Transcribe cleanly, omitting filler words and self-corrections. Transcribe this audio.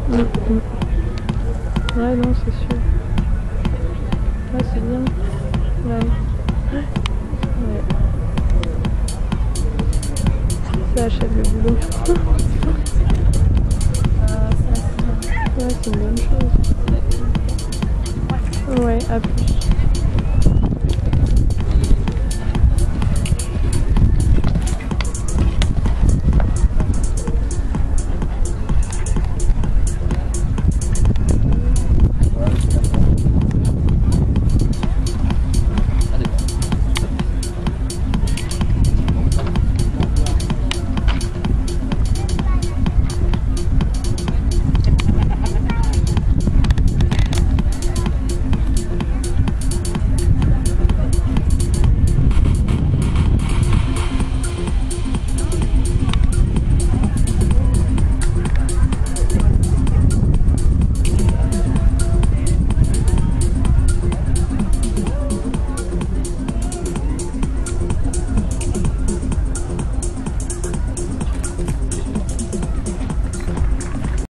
Ouais, non, c'est sûr. Ouais, c'est bien. Ouais. Ouais. Ça achève le boulot.